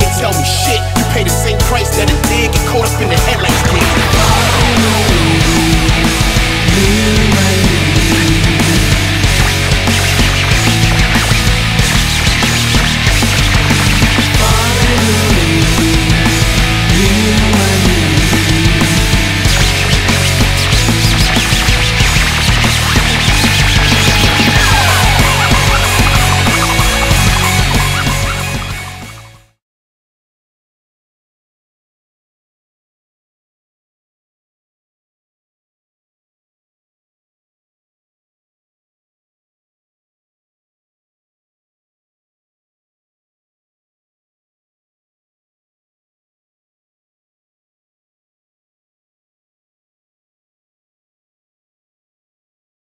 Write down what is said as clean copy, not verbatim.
can't tell me shit. You pay the same price that it did, get caught up in the headlights did.